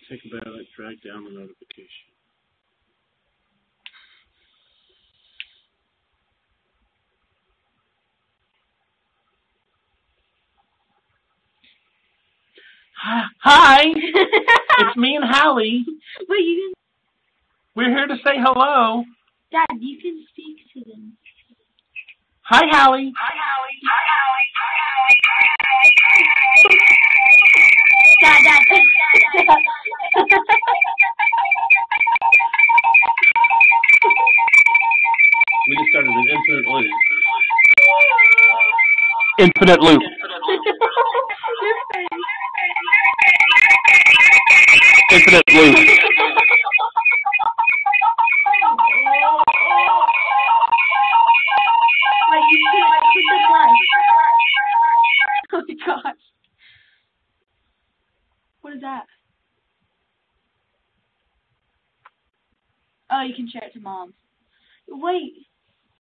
Take a ballot, drag down the notification. Hi! It's me and Hallie. Wait, you can... We're here to say hello. Dad, you can speak to them. Hi, Hallie. Hi, Hallie. Hi, Hallie. Hi, Hallie. Dad. We just started an infinite loop. Infinite loop. Infinite loop. Wait, you can't put the light. Oh my gosh. What is that? Oh, you can share it to Mom. Wait.